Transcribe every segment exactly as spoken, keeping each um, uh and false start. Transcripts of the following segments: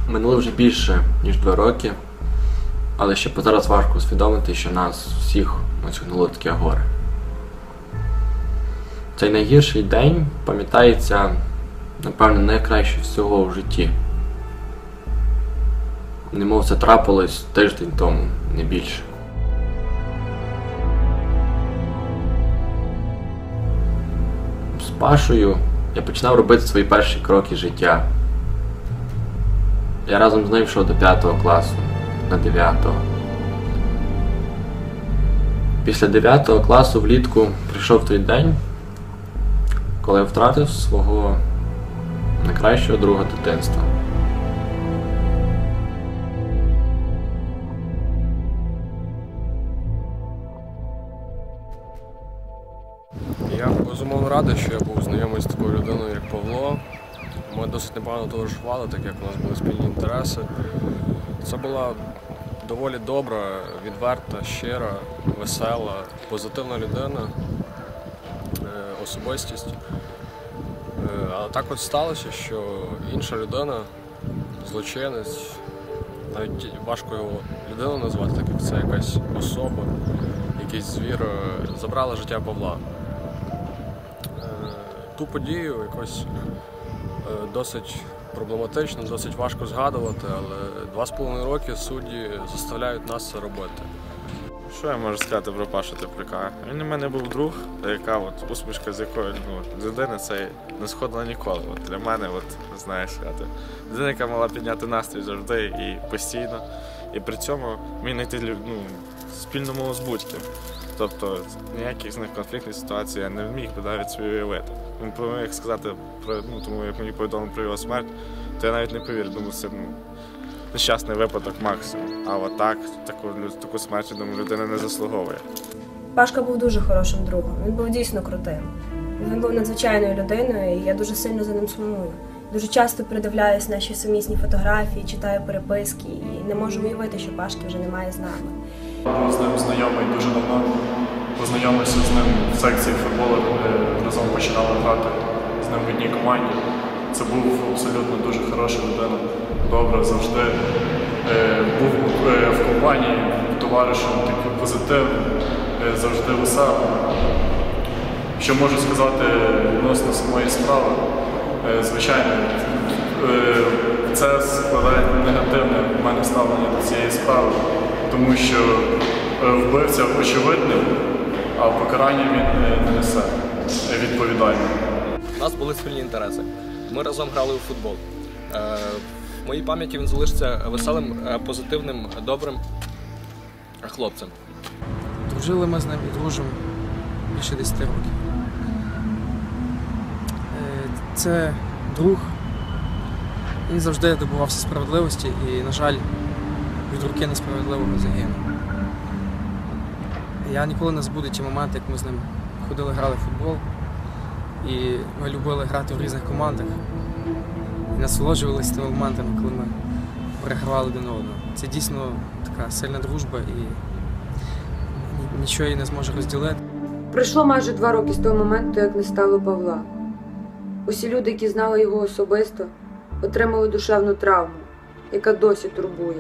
Минуло вже більше, ніж два роки, але ще по зараз важко усвідомити, що нас всіх осягнуло таке горе. Цей найгірший день пам'ятається, напевно, найкраще всього в житті. Немов це трапилось тиждень тому, не більше. З Пашою я починав робити свої перші кроки життя. Я разом з ним йшов до п'ятого класу, на дев'ятого. Після дев'ятого класу влітку прийшов той день, коли я втратив свого найкращого друга дитинства. Я безумовно радий, що я був знайомий з такою людиною, як Павло. Ми досить непогано товаришували, так як у нас були спільні інтереси. Це була доволі добра, відверта, щира, весела, позитивна людина, особистість. Але так от сталося, що інша людина, злочинець, навіть важко його людину назвати, так як це якась особа, якийсь звір, забрала життя Павла. Ту подію якось досить проблематично, досить важко згадувати, але два з половиною роки судді заставляють нас це робити. Що я можу сказати про Пашу Тепляка? Він у мене був друг, яка от усмішка з якої ну, людини це не сходила ніколи. От для мене, от, знаєш, людина, яка мала підняти настрій завжди і постійно. І при цьому міг знайти ну, спільну мову з будь-ким. Тобто ніяких з них конфліктних ситуацій я не міг би навіть собі уявити. Він повинен як сказати, про, ну, тому як мені повідомили про його смерть, то я навіть не повірю, думаю, це ну, нещасний випадок максимум. А от так, таку, таку смерть, думаю, людина не заслуговує. Пашка був дуже хорошим другом, він був дійсно крутим. Він був надзвичайною людиною, і я дуже сильно за ним сумую. Дуже часто передивляюсь наші сумісні фотографії, читаю переписки і не можу уявити, що Пашки вже немає з нами. Був з ним знайомий дуже давно. Познайомився з ним в секції футболу, де разом починали грати з ним в одній команді. Це був абсолютно дуже хороша людина, добра завжди. Був в компанії товаришем, такий позитивний, завжди веселий. Що можу сказати відносно самої справи? Звичайно, це складає негативне в мене ставлення до цієї справи, тому що вбивця очевидним, а покарання він не несе відповідально. У нас були спільні інтереси. Ми разом грали у футбол. В моїй пам'яті він залишиться веселим, позитивним, добрим хлопцем. Дружили ми з ним і дружимо більше десяти років. Це друг, він завжди добувався справедливості і, на жаль, від руки несправедливого загинув. Я ніколи не забуду ті моменти, як ми з ним ходили, грали в футбол, і ми любили грати в різних командах. І насолоджувалися тими моментами, коли ми перегравали один одного. Це дійсно така сильна дружба і нічого її не зможе розділити. Пройшло майже два роки з того моменту, як не стало Павла. Усі люди, які знали його особисто, отримали душевну травму, яка досі турбує.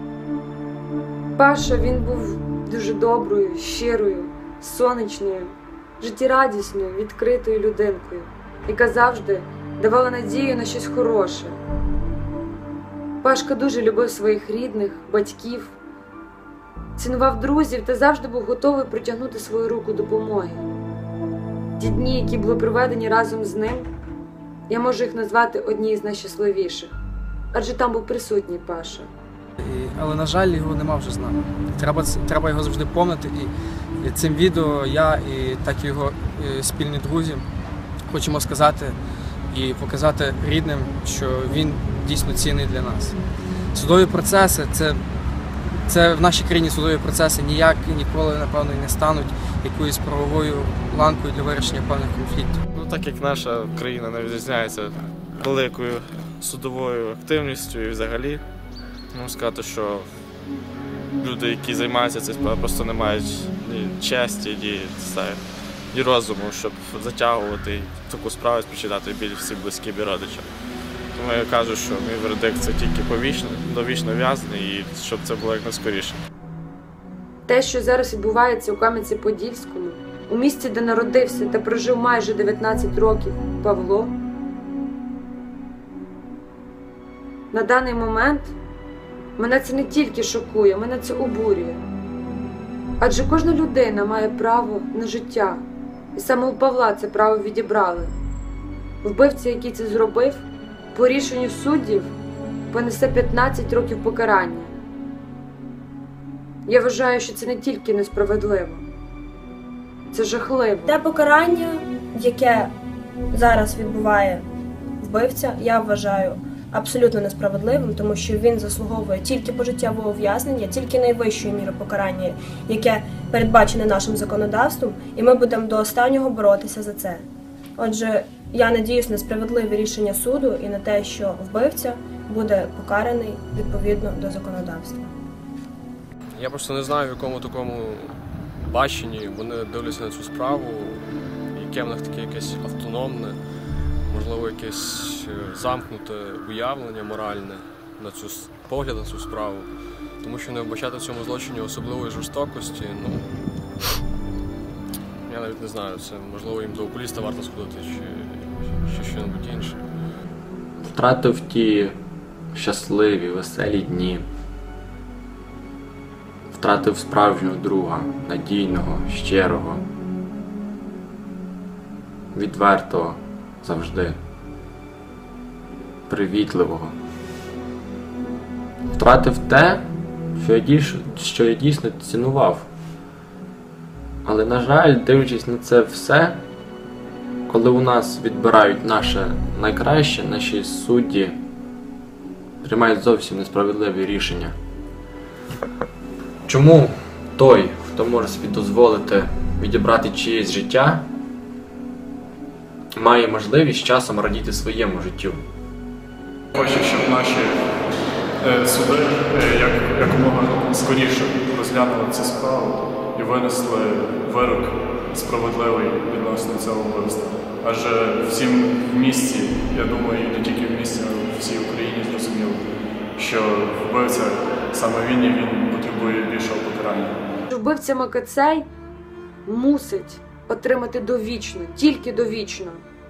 Паша, він був дуже доброю, щирою, сонячною, життєрадісною, відкритою людинкою, яка завжди давала надію на щось хороше. Пашка дуже любив своїх рідних, батьків, цінував друзів та завжди був готовий протягнути свою руку допомоги. Ті дні, які були проведені разом з ним, я можу їх назвати одні з найщасливіших, адже там був присутній Паша. І, але, на жаль, його нема вже з нами. Треба, треба його завжди пам'ятати. І, і цим відео я і так і його і спільні друзі хочемо сказати і показати рідним, що він дійсно цінний для нас. Судові процеси це, це в нашій країні судові процеси ніяк і ніколи, напевно, і не стануть якоюсь правовою ланкою для вирішення певних конфліктів. Ну, так як наша країна не відрізняється великою судовою активністю і взагалі, можу сказати, що люди, які займаються цією справою, просто не мають ні честі, ні, ні розуму, щоб затягувати таку справу і спричиняти біль всім близьким і родичам. Тому я кажу, що мій вердикт – це тільки повічно, довічно в'язаний і щоб це було якнайскоріше. Те, що зараз відбувається у Кам'янці-Подільському, у місті, де народився та прожив майже дев'ятнадцять років Павло, на даний момент мене це не тільки шокує, мене це обурює. Адже кожна людина має право на життя, і саме у Павла це право відібрали. Вбивця, який це зробив, по рішенню суддів понесе п'ятнадцять років покарання. Я вважаю, що це не тільки несправедливо, це жахливо. Те покарання, яке зараз відбуває вбивця, я вважаю абсолютно несправедливим, тому що він заслуговує тільки пожиттєвого ув'язнення, тільки найвищої міри покарання, яке передбачене нашим законодавством, і ми будемо до останнього боротися за це. Отже, я надіюсь на справедливе рішення суду і на те, що вбивця буде покараний відповідно до законодавства. Я просто не знаю, в якому такому баченні вони дивляться на цю справу, яке в них таке якесь автономне, можливо, якесь замкнуте уявлення моральне на цю погляд на цю справу. Тому що не вбачати в цьому злочині особливої жорстокості, ну, я навіть не знаю, це можливо їм до окуліста варто сходити чи, чи щось інше. Втратив ті щасливі, веселі дні. Втратив справжнього друга, надійного, щирого, відвертого завжди, привітливого. Втратив те, що я дійсно, що я дійсно цінував. Але, на жаль, дивлячись на це все, коли у нас відбирають наше найкраще, наші судді приймають зовсім несправедливі рішення. Чому той, хто може собі дозволити відібрати чиєсь життя, має можливість часом радіти своєму життю? Хочу, щоб наші е, суди е, як, якомога скоріше розглянули цю справу і винесли вирок справедливий відносно цього вбивства. Адже всім в місті, я думаю, і не тільки в місті, а в всій Україні зрозуміло, що вбивця, саме він і він потребує більшого покарання. Вбивця Макацей мусить отримати довічно, тільки довічно.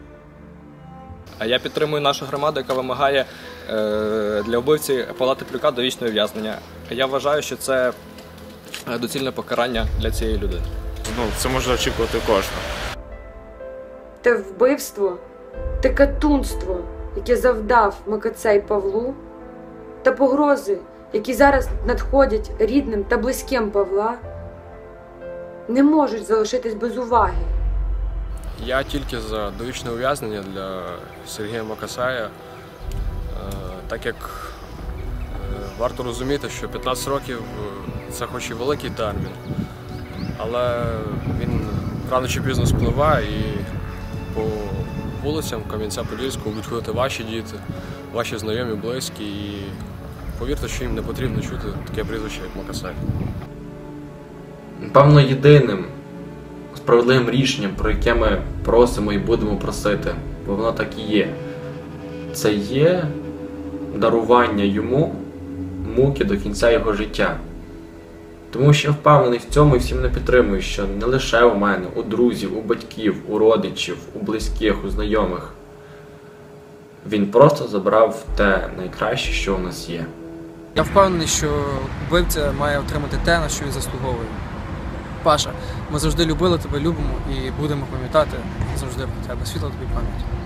А я підтримую нашу громаду, яка вимагає е, для вбивці Павла Теплюка довічного ув'язнення. Я вважаю, що це доцільне покарання для цієї людини. Ну, це може очікувати кожного. Те вбивство, те катунство, яке завдав Макацей Павлу, та погрози, які зараз надходять рідним та близьким Павла, не можуть залишитись без уваги. Я тільки за довічне ув'язнення для Сергія Макацея, е, так як е, варто розуміти, що п'ятнадцять років – це хоч і великий термін, але він рано чи пізно спливає і по вулицям Кам'янця-Подільського будуть ходити ваші діти, ваші знайомі, близькі, і повірте, що їм не потрібно чути таке прізвище, як Макацей. Напевно, єдиним справедливим рішенням, про яке ми просимо і будемо просити, бо воно так і є, це є дарування йому муки до кінця його життя. Тому що я впевнений в цьому і всім не підтримую, що не лише у мене, у друзів, у батьків, у родичів, у близьких, у знайомих. Він просто забрав те найкраще, що у нас є. Я впевнений, що вбивця має отримати те, на що він заслуговує. Паша, ми завжди любили тебе, любимо і будемо пам'ятати завжди про тебе. Світла тобі пам'ять.